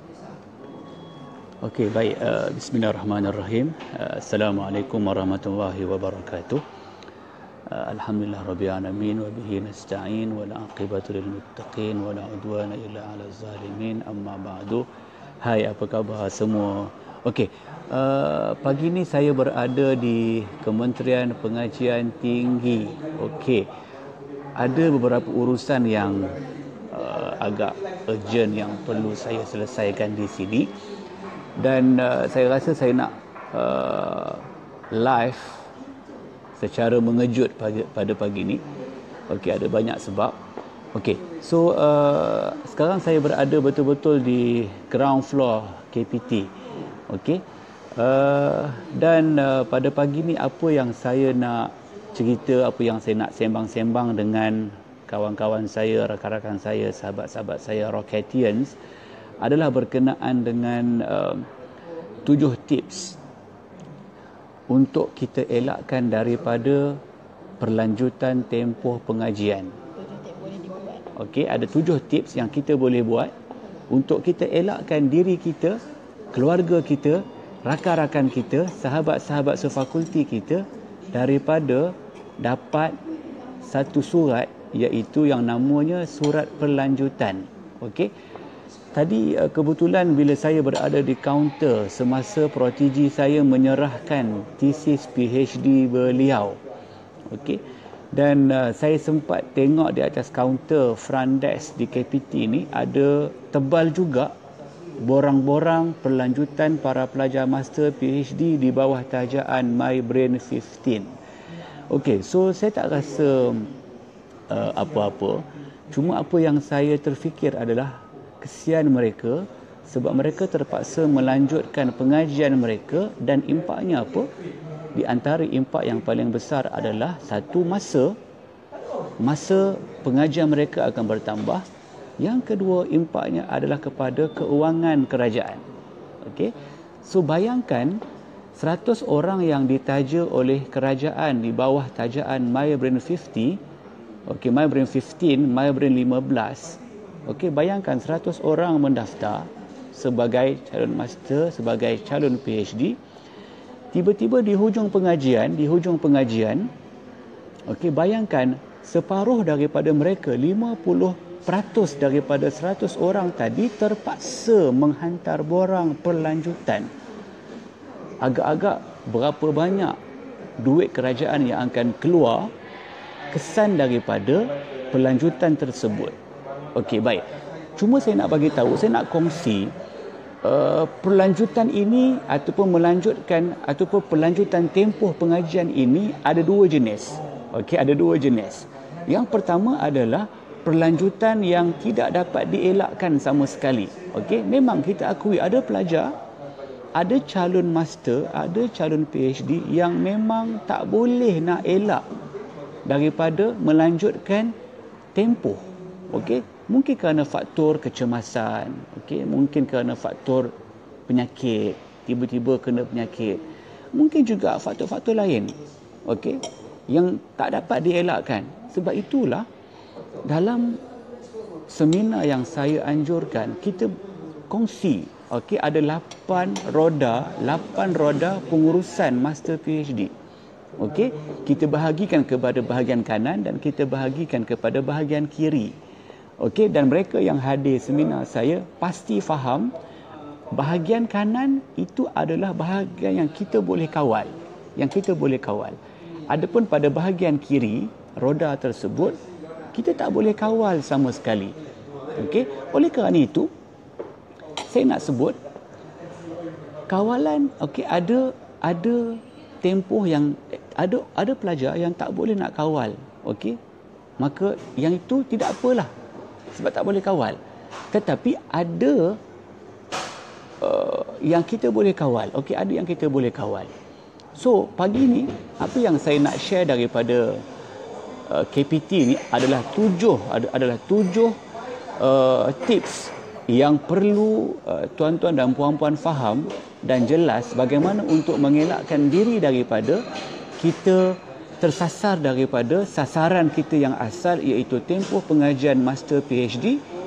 Okey, baik. Bismillahirrahmanirrahim. Assalamualaikum warahmatullahi wabarakatuh. Alhamdulillah rabbil alamin wa bihi nasta'in wa la aqibatu lil muttaqin wa la udwana illa 'alal zalimin. Amma ba'du. Hai, apa khabar semua? Okey. Pagi ni saya berada di Kementerian Pengajian Tinggi. Okey. Ada beberapa urusan yang agak urgent yang perlu saya selesaikan di sini. Dan saya rasa saya nak live secara mengejut pada pagi ni. Okey, ada banyak sebab. Okey, so sekarang saya berada betul-betul di ground floor KPT. Okey, dan pada pagi ni apa yang saya nak cerita, apa yang saya nak sembang-sembang dengan kawan-kawan saya, rakan-rakan saya, sahabat-sahabat saya Rocketians adalah berkenaan dengan 7 tips untuk kita elakkan daripada perlanjutan tempoh pengajian. Okey, ada 7 tips yang kita boleh buat untuk kita elakkan diri kita, keluarga kita, rakan-rakan kita, sahabat-sahabat sefakulti kita daripada dapat satu surat, iaitu yang namanya surat perlanjutan. Okey. Tadi kebetulan bila saya berada di kaunter semasa protigi saya menyerahkan tesis PhD beliau. Okey. Dan saya sempat tengok di atas kaunter front desk di KPT ni ada tebal juga borang-borang perlanjutan para pelajar master PhD di bawah tajaan My Brain 15. Okey, so saya tak rasa apa-apa. Cuma apa yang saya terfikir adalah kesian mereka sebab mereka terpaksa melanjutkan pengajian mereka dan impaknya apa? Di antara impak yang paling besar adalah satu, masa pengajian mereka akan bertambah. Yang kedua, impaknya adalah kepada keuangan kerajaan. Okey. So bayangkan 100 orang yang ditaja oleh kerajaan di bawah tajaan My Brain 50. Okey, My Brain 15, My Brain 15. Okey, bayangkan 100 orang mendaftar sebagai calon master, sebagai calon PhD. Tiba-tiba di hujung pengajian, okey, bayangkan separuh daripada mereka, 50% daripada 100 orang tadi terpaksa menghantar borang perlanjutan. Agak-agak berapa banyak duit kerajaan yang akan keluar kesan daripada perlanjutan tersebut. Okey, baik. Cuma saya nak bagi tahu, saya nak kongsi perlanjutan ini ataupun perlanjutan tempoh pengajian ini ada 2 jenis. Okey, ada 2 jenis. Yang pertama adalah perlanjutan yang tidak dapat dielakkan sama sekali. Okey, memang kita akui ada pelajar, ada calon master, ada calon PhD yang memang tak boleh nak elak daripada melanjutkan tempoh. Okey, mungkin kerana faktor kecemasan, okey, mungkin kerana faktor penyakit, tiba-tiba kena penyakit. Mungkin juga faktor-faktor lain, okey, yang tak dapat dielakkan. Sebab itulah dalam seminar yang saya anjurkan, kita kongsi, okey, ada 8 roda pengurusan master PhD. Okey, kita bahagikan kepada bahagian kanan dan kita bahagikan kepada bahagian kiri. Okey, dan mereka yang hadir seminar saya pasti faham bahagian kanan itu adalah bahagian yang kita boleh kawal, Adapun pada bahagian kiri roda tersebut kita tak boleh kawal sama sekali. Okey, oleh kerana itu saya nak sebut kawalan. Okey, ada tempoh yang ada pelajar yang tak boleh nak kawal. Okey, maka yang itu tidak apalah, sebab tak boleh kawal. Tetapi ada yang kita boleh kawal. Okey, ada yang kita boleh kawal. So, pagi ni apa yang saya nak share daripada KPT ni adalah 7 tips yang perlu tuan-tuan dan puan-puan faham dan jelas bagaimana untuk mengelakkan diri daripada kita tersasar daripada sasaran kita yang asal, iaitu tempoh pengajian master PhD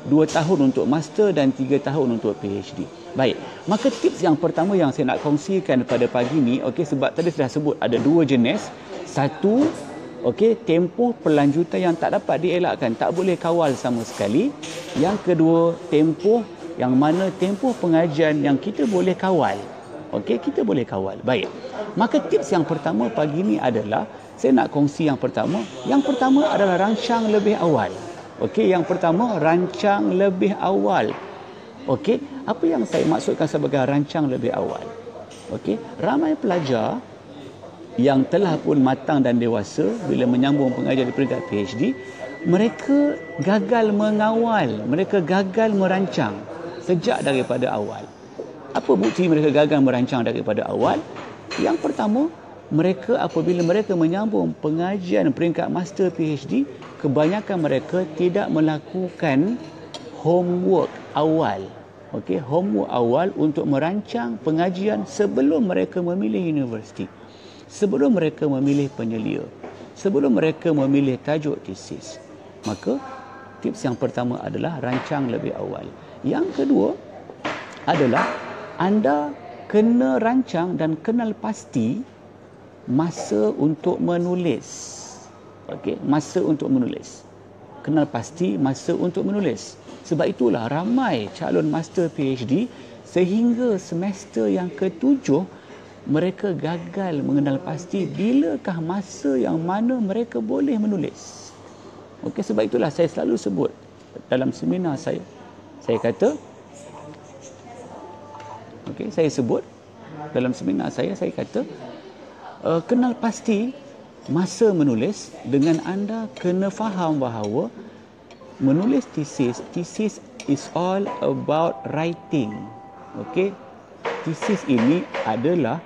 2 tahun untuk master dan 3 tahun untuk PhD. Baik, maka tips yang pertama yang saya nak kongsikan pada pagi ni, okey, sebab tadi saya dah sebut ada 2 jenis. Satu, okey, tempoh perlanjutan yang tak dapat dielakkan, tak boleh kawal sama sekali. Yang kedua, tempoh yang mana tempoh pengajian yang kita boleh kawal. Okey, kita boleh kawal. Baik. Maka tips yang pertama pagi ni adalah saya nak kongsi yang pertama. Yang pertama adalah rancang lebih awal. Okey, yang pertama rancang lebih awal. Okey, apa yang saya maksudkan sebagai rancang lebih awal? Okey, ramai pelajar yang telah pun matang dan dewasa bila menyambung pengajian di peringkat PhD, mereka gagal mengawal, mereka gagal merancang sejak daripada awal. Apa bukti mereka gagal merancang daripada awal? Yang pertama, mereka apabila mereka menyambung pengajian peringkat master PhD, kebanyakan mereka tidak melakukan homework awal. Okey, homework awal untuk merancang pengajian sebelum mereka memilih universiti. Sebelum mereka memilih penyelia. Sebelum mereka memilih tajuk tesis. Maka tips yang pertama adalah rancang lebih awal. Yang kedua adalah anda kena rancang dan kenal pasti masa untuk menulis. Okey, masa untuk menulis. Kenal pasti masa untuk menulis. Sebab itulah ramai calon master PhD sehingga semester yang ke-7 mereka gagal mengenal pasti bilakah masa yang mana mereka boleh menulis. Okey, sebab itulah saya selalu sebut dalam seminar saya kata, okey, saya sebut dalam seminar saya kata, kenal pasti masa menulis dengan anda kena faham bahawa menulis tesis is all about writing. Okey, tesis ini adalah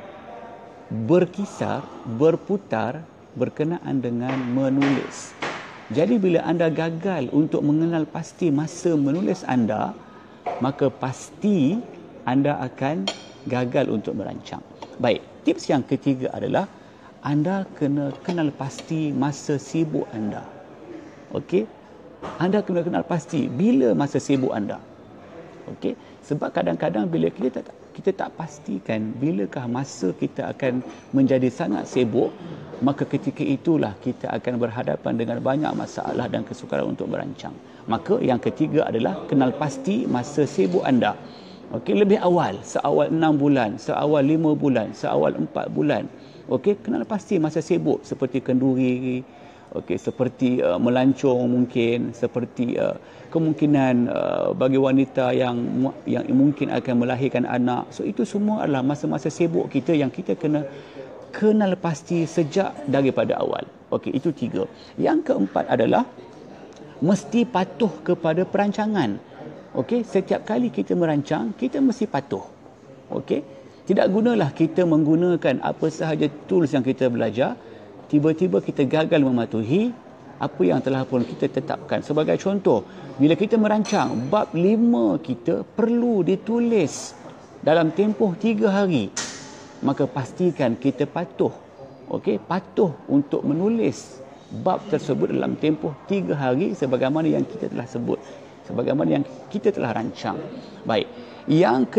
berkisar, berputar berkenaan dengan menulis. Jadi bila anda gagal untuk mengenal pasti masa menulis anda, maka pasti anda akan gagal untuk merancang. Baik, tips yang ketiga adalah anda kena kenal pasti masa sibuk anda. Okey? Anda kena kenal pasti bila masa sibuk anda. Okey? Sebab kadang-kadang bila kita tak pastikan bilakah masa kita akan menjadi sangat sibuk, maka ketika itulah kita akan berhadapan dengan banyak masalah dan kesukaran untuk merancang. Maka yang ketiga adalah kenal pasti masa sibuk anda. Okey, lebih awal, seawal 6 bulan, seawal 5 bulan, seawal 4 bulan. Okey, kenal pasti masa sibuk seperti kenduri, okey, seperti melancong mungkin, seperti kemungkinan bagi wanita yang mungkin akan melahirkan anak. So itu semua adalah masa-masa sibuk kita yang kita kena kenal pasti sejak daripada awal. Okey, itu 3. Yang keempat adalah mesti patuh kepada perancangan. Okey, setiap kali kita merancang, kita mesti patuh. Okey, tidak gunalah kita menggunakan apa sahaja tools yang kita belajar, tiba-tiba kita gagal mematuhi apa yang telah pun kita tetapkan. Sebagai contoh, bila kita merancang bab 5 kita perlu ditulis dalam tempoh 3 hari, maka pastikan kita patuh. Okey, patuh untuk menulis bab tersebut dalam tempoh 3 hari sebagaimana yang kita telah sebut, sebagaimana yang kita telah rancang. Baik, yang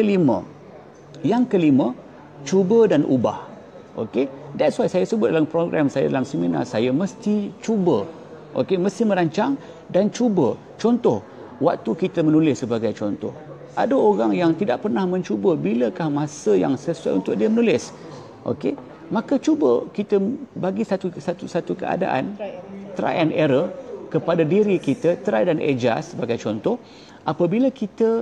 kelima, cuba dan ubah. Okey, that's why saya sebut dalam program saya, dalam seminar saya, mesti cuba. Okey, mesti merancang dan cuba. Contoh, waktu kita menulis sebagai contoh, ada orang yang tidak pernah mencuba bilakah masa yang sesuai untuk dia menulis. Okey, maka cuba kita bagi satu keadaan, try and error kepada diri kita, try dan adjust. Sebagai contoh, apabila kita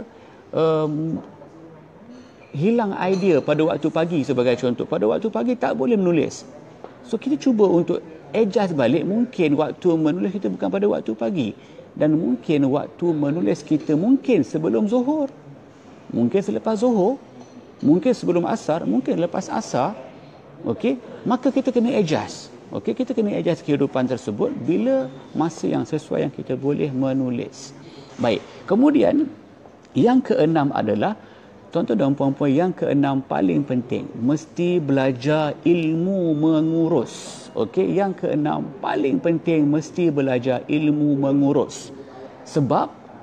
hilang idea pada waktu pagi, sebagai contoh, pada waktu pagi tak boleh menulis, so kita cuba untuk adjust balik. Mungkin waktu menulis kita bukan pada waktu pagi, dan mungkin waktu menulis kita mungkin sebelum zuhur, mungkin selepas zuhur, mungkin sebelum asar, mungkin lepas asar. Okey, maka kita kena adjust. Okey, kita kena adjust kehidupan tersebut bila masa yang sesuai yang kita boleh menulis. Baik, kemudian yang keenam adalah, tuan-tuan dan puan-puan, yang keenam paling penting, mesti belajar ilmu mengurus. Okey, yang keenam paling penting, mesti belajar ilmu mengurus. Sebab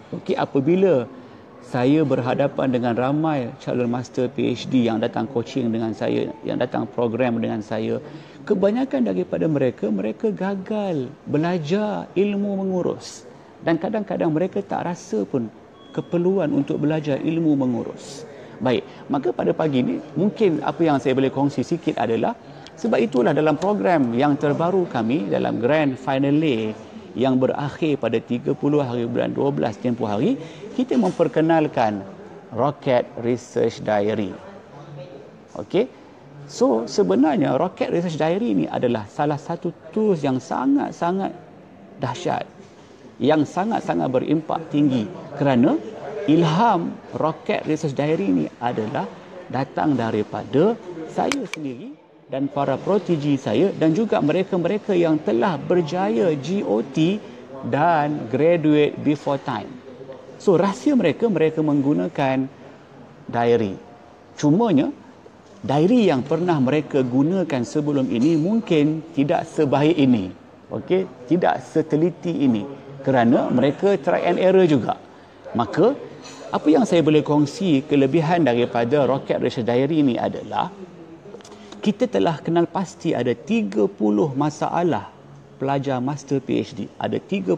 Okey, apabila saya berhadapan dengan ramai calon master PhD yang datang coaching dengan saya, yang datang program dengan saya, kebanyakan daripada mereka gagal belajar ilmu mengurus. Dan kadang-kadang mereka tak rasa pun keperluan untuk belajar ilmu mengurus. Baik, maka pada pagi ini mungkin apa yang saya boleh kongsi sikit adalah, sebab itulah dalam program yang terbaru kami, dalam Grand Finale yang berakhir pada 30 hari bulan 12 tempoh hari, kita memperkenalkan Rocket Research Diary. Okey. So sebenarnya Rocket Research Diary ini adalah salah satu tools yang sangat-sangat dahsyat, yang sangat-sangat berimpak tinggi, kerana ilham Rocket Research Diary ini adalah datang daripada saya sendiri dan para protegi saya, dan juga mereka-mereka yang telah berjaya GOT dan graduate before time. So rahsia mereka menggunakan diary. Cumanya diary yang pernah mereka gunakan sebelum ini mungkin tidak sebaik ini. Okey, tidak seteliti ini, kerana mereka try and error juga. Maka apa yang saya boleh kongsi kelebihan daripada Rocket Research Diary ini adalah, kita telah kenal pasti ada 30 masalah pelajar master PhD. Ada 30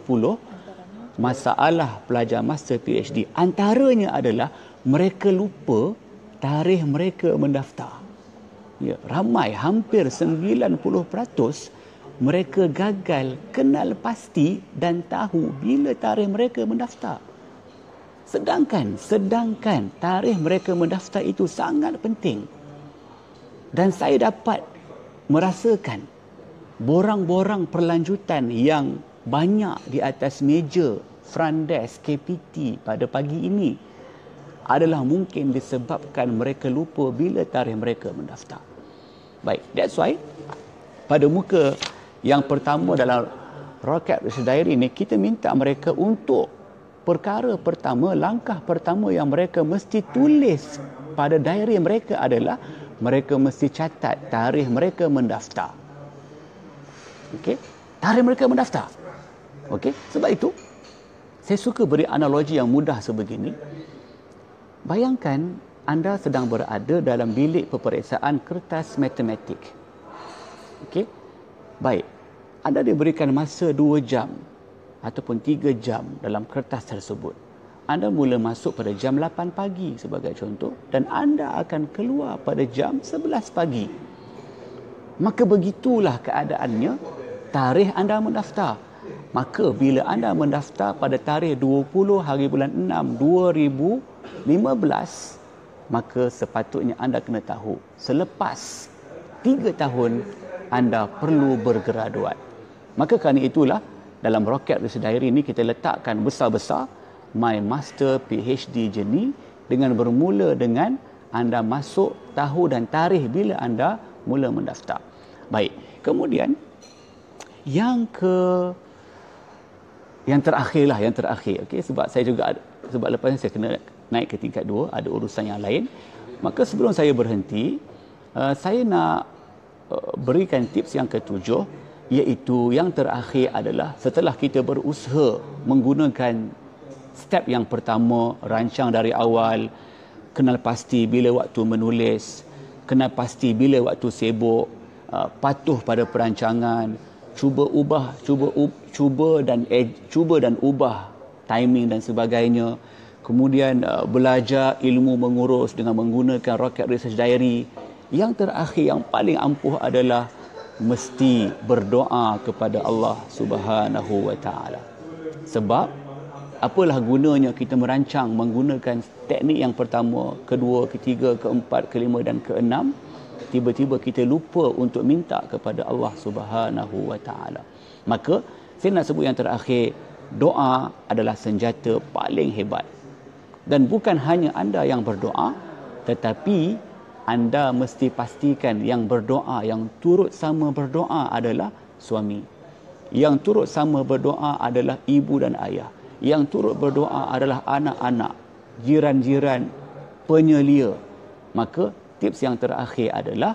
masalah pelajar master PhD. Antaranya adalah mereka lupa tarikh mereka mendaftar. Ya, ramai, hampir 90% mereka gagal kenal pasti dan tahu bila tarikh mereka mendaftar. Sedangkan tarikh mereka mendaftar itu sangat penting. Dan saya dapat merasakan borang-borang perlanjutan yang banyak di atas meja front desk KPT pada pagi ini adalah mungkin disebabkan mereka lupa bila tarikh mereka mendaftar. Baik, that's why pada muka yang pertama dalam Rocket Research Diary ini, kita minta mereka untuk perkara pertama, langkah pertama yang mereka mesti tulis pada diary mereka adalah mereka mesti catat tarikh mereka mendaftar. Okey, tarikh mereka mendaftar. Okey, sebab itu saya suka beri analogi yang mudah sebegini. Bayangkan anda sedang berada dalam bilik peperiksaan kertas matematik. Okey, baik. Anda diberikan masa 2 jam ataupun 3 jam dalam kertas tersebut. Anda mula masuk pada jam 8 pagi sebagai contoh, dan anda akan keluar pada jam 11 pagi. Maka begitulah keadaannya tarikh anda mendaftar. Maka bila anda mendaftar pada tarikh 20 hari bulan 6 2015, maka sepatutnya anda kena tahu selepas 3 tahun anda perlu bergraduat. Maka kerana itulah dalam Rocket Research Diary ini kita letakkan besar-besar My Master PhD Journey, dengan bermula dengan anda masuk tahu dan tarikh bila anda mula mendaftar. Baik, kemudian yang terakhir. Okey, sebab saya juga sebab lepas ni saya kena naik ke tingkat 2, ada urusan yang lain. Maka sebelum saya berhenti, saya nak berikan tips yang ketujuh, iaitu yang terakhir adalah setelah kita berusaha menggunakan step yang pertama, rancang dari awal, kenal pasti bila waktu menulis, kenal pasti bila waktu sibuk, patuh pada perancangan, cuba dan ubah timing dan sebagainya. Kemudian belajar ilmu mengurus dengan menggunakan Rocket Research Diary. Yang terakhir, yang paling ampuh adalah mesti berdoa kepada Allah Subhanahu wa taala. Sebab apalah gunanya kita merancang menggunakan teknik yang pertama, kedua, ketiga, keempat, kelima dan keenam, tiba-tiba kita lupa untuk minta kepada Allah Subhanahu wa taala. Maka saya nak sebut yang terakhir, doa adalah senjata paling hebat. Dan bukan hanya anda yang berdoa, tetapi anda mesti pastikan yang berdoa, yang turut sama berdoa adalah suami. Yang turut sama berdoa adalah ibu dan ayah. Yang turut berdoa adalah anak-anak, jiran-jiran, penyelia. Maka tips yang terakhir adalah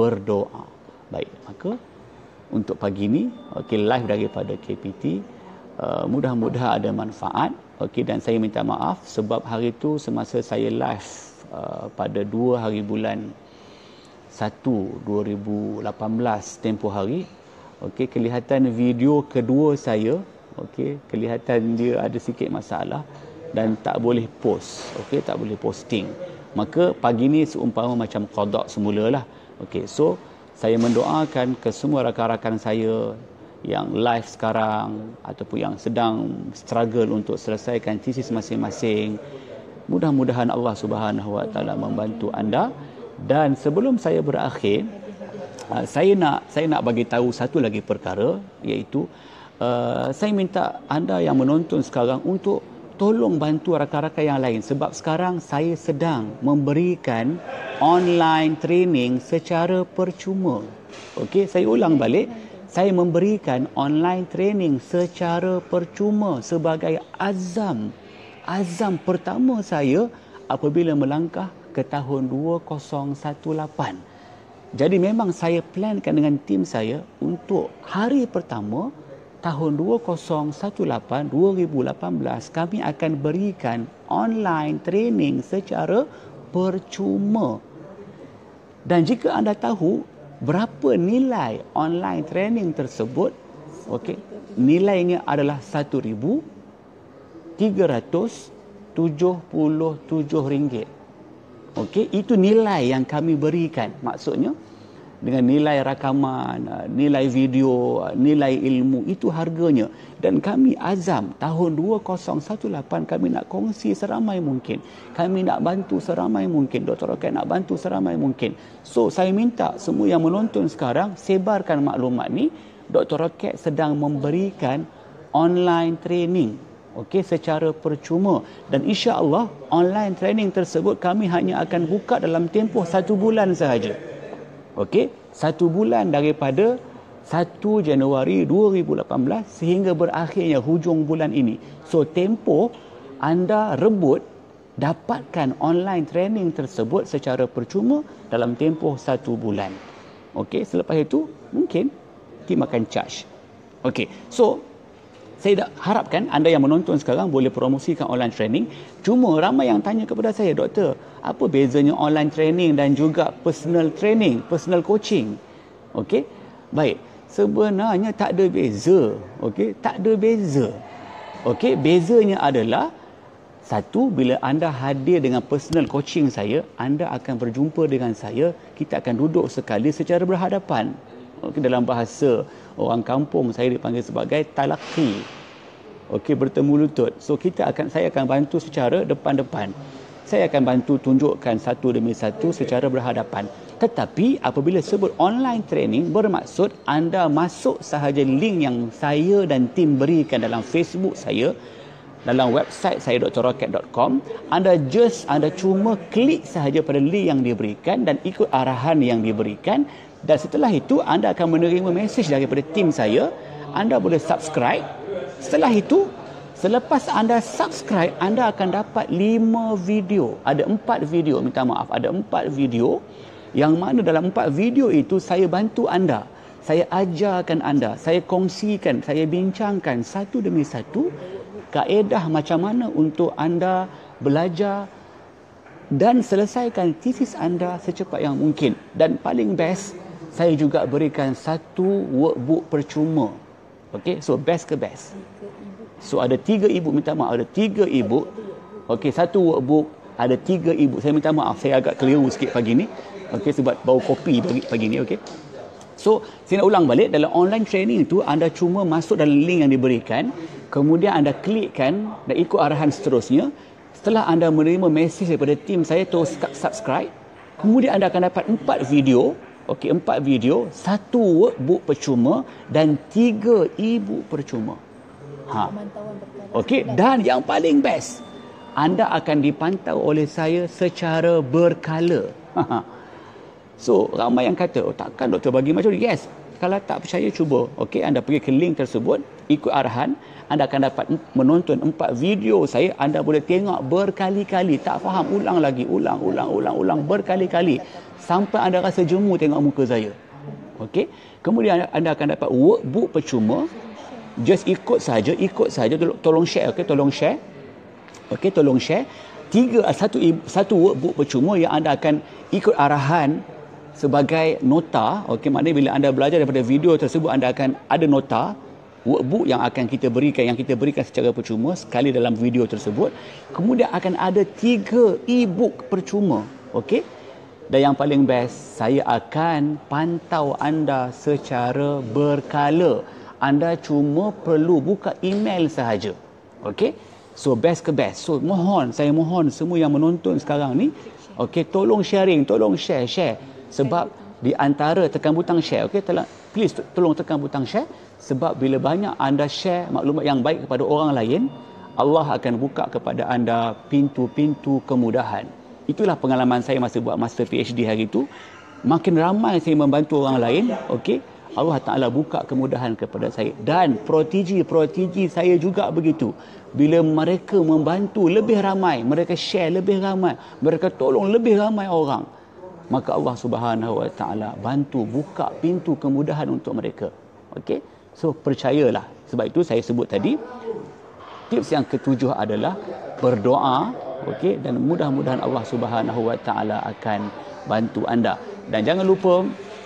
berdoa. Baik, maka untuk pagi ini, live daripada KPT, Mudah-mudahan ada manfaat. Okey, dan saya minta maaf sebab hari itu semasa saya live pada 2 hari bulan 1 2018 tempoh hari, okey, kelihatan video kedua saya, okey, kelihatan dia ada sikit masalah dan tak boleh post, okey, tak boleh posting. Maka pagi ni seumpama macam qada semulalah. Okey, so saya mendoakan ke semua rakan-rakan saya yang live sekarang ataupun yang sedang struggle untuk selesaikan tesis masing-masing. Mudah-mudahan Allah Subhanahu Wa Taala membantu anda. Dan sebelum saya berakhir, saya nak bagi tahu satu lagi perkara, iaitu saya minta anda yang menonton sekarang untuk tolong bantu rakan-rakan yang lain, sebab sekarang saya sedang memberikan online training secara percuma. Okey, saya ulang balik. Saya memberikan online training secara percuma sebagai azam pertama saya apabila melangkah ke tahun 2018. Jadi memang saya plankan dengan tim saya untuk hari pertama tahun 2018 kami akan berikan online training secara percuma. Dan jika anda tahu berapa nilai online training tersebut, okey, nilainya adalah RM1,377. Okey, itu nilai yang kami berikan. Maksudnya dengan nilai rakaman, nilai video, nilai ilmu, itu harganya. Dan kami azam tahun 2018 kami nak kongsi seramai mungkin. Kami nak bantu seramai mungkin. Dr. Rocket nak bantu seramai mungkin. So, saya minta semua yang menonton sekarang, sebarkan maklumat ni. Dr. Rocket sedang memberikan online training, okey, secara percuma. Dan insya-Allah online training tersebut kami hanya akan buka dalam tempoh 1 bulan sahaja. Okey, 1 bulan daripada 1 Januari 2018 sehingga berakhirnya hujung bulan ini. So, tempoh anda rebut dapatkan online training tersebut secara percuma dalam tempoh 1 bulan. Okey, selepas itu mungkin tim akan charge. Okey, so saya harapkan anda yang menonton sekarang boleh promosikan online training. Cuma ramai yang tanya kepada saya, doktor, apa bezanya online training dan juga personal training, personal coaching? Okey, baik. Sebenarnya tak ada beza. Okey, tak ada beza. Okey, bezanya adalah satu, bila anda hadir dengan personal coaching saya, anda akan berjumpa dengan saya, kita akan duduk sekali secara berhadapan. Okey, dalam bahasa orang kampung saya dipanggil sebagai talaqi. Okey, bertemu lutut. So saya akan bantu secara depan-depan. Saya akan bantu tunjukkan satu demi satu secara berhadapan. Tetapi apabila sebut online training, bermaksud anda masuk sahaja link yang saya dan tim berikan dalam Facebook saya, dalam website saya drrocket.com. Anda cuma klik sahaja pada link yang diberikan dan ikut arahan yang diberikan. Dan setelah itu anda akan menerima mesej daripada tim saya. Anda boleh subscribe. Setelah itu, selepas anda subscribe, anda akan dapat 5 video. Ada 4 video, minta maaf, ada 4 video, yang mana dalam 4 video itu saya bantu anda. Saya ajarkan anda, saya kongsikan, saya bincangkan satu demi satu kaedah macam mana untuk anda belajar dan selesaikan tesis anda secepat yang mungkin. Dan paling best, saya juga berikan satu workbook percuma. Okey, so best ke best. So ada 3 ebook, minta maaf, ada 3 ebook. Okey, satu workbook, ada 3 ebook. Saya minta maaf, saya agak keliru sikit pagi ni. Okey, sebab bau kopi pagi ni, okey. So, saya nak ulang balik, dalam online training itu anda cuma masuk dalam link yang diberikan, kemudian anda klikkan dan ikut arahan seterusnya. Setelah anda menerima mesej daripada tim saya, terus subscribe. Kemudian anda akan dapat 4 video. Okey, 4 video, 1 workbook percuma dan 3 ebook percuma. Okey, dan yang paling best, anda akan dipantau oleh saya secara berkala. So, ramai yang kata, oh takkan doktor bagi macam ni? Yes, kalau tak percaya cuba. Okey, anda pergi ke link tersebut, ikut arahan, anda akan dapat menonton 4 video saya. Anda boleh tengok berkali-kali, tak faham, ulang lagi, ulang berkali-kali sampai anda rasa jemu tengok muka saya. Okey, kemudian anda akan dapat workbook percuma Just ikut saja, tolong share, okey, tolong share. Okey, tolong share. Satu workbook percuma yang anda akan ikut arahan sebagai nota. Okey, maknanya bila anda belajar daripada video tersebut, anda akan ada nota workbook yang kita berikan secara percuma sekali dalam video tersebut. Kemudian akan ada 3 e-book percuma. Okey. Dan yang paling best, saya akan pantau anda secara berkala. Anda cuma perlu buka email sahaja. Okey. So best ke best. So saya mohon semua yang menonton sekarang ni, okey, tolong sharing, tolong share. Sebab di antara tekan butang share, okey, please tolong tekan butang share, sebab bila banyak anda share maklumat yang baik kepada orang lain, Allah akan buka kepada anda pintu-pintu kemudahan. Itulah pengalaman saya masa buat master PhD hari itu. Makin ramai saya membantu orang lain, okey, Allah Ta'ala buka kemudahan kepada saya. Dan protegi saya juga begitu. Bila mereka membantu lebih ramai, mereka share lebih ramai, mereka tolong lebih ramai orang, maka Allah Subhanahu Wa Ta'ala bantu buka pintu kemudahan untuk mereka. Okey? So percayalah. Sebab itu saya sebut tadi, tips yang ketujuh adalah berdoa, okey, dan mudah-mudahan Allah Subhanahu Wa Ta'ala akan bantu anda. Dan jangan lupa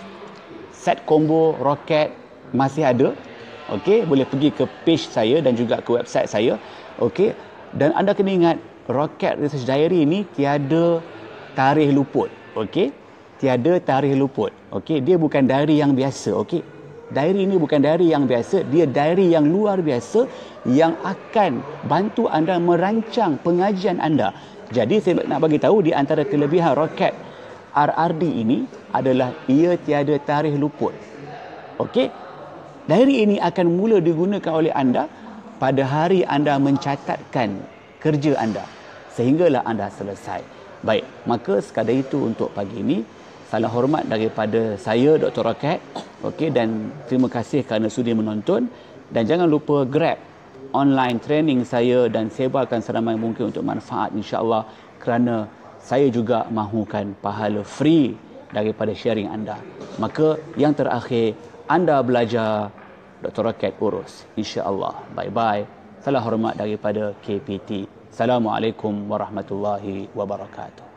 set combo roket masih ada. Okey, boleh pergi ke page saya dan juga ke website saya. Okey, dan anda kena ingat, Rocket Research Diary ini tiada tarikh luput. Okey, tiada tarikh luput. Okey, dia bukan diary yang biasa. Okey, diary ini bukan diary yang biasa, dia diary yang luar biasa yang akan bantu anda merancang pengajian anda. Jadi saya nak bagi tahu, di antara kelebihan Rocket RRD ini adalah ia tiada tarikh luput. Okey, diary ini akan mula digunakan oleh anda pada hari anda mencatatkan kerja anda sehinggalah anda selesai. Baik, maka sekadar itu untuk pagi ini. Salam hormat daripada saya, Dr. Rocket. Okey, dan terima kasih kerana sudi menonton. Dan jangan lupa grab online training saya dan sebarkan seramai mungkin untuk manfaat, insya-Allah, kerana saya juga mahukan pahala free daripada sharing anda. Maka yang terakhir, anda belajar, Dr. Rocket urus, insya-Allah. Bye-bye. Salam hormat daripada KPT. Assalamualaikum warahmatullahi wabarakatuh.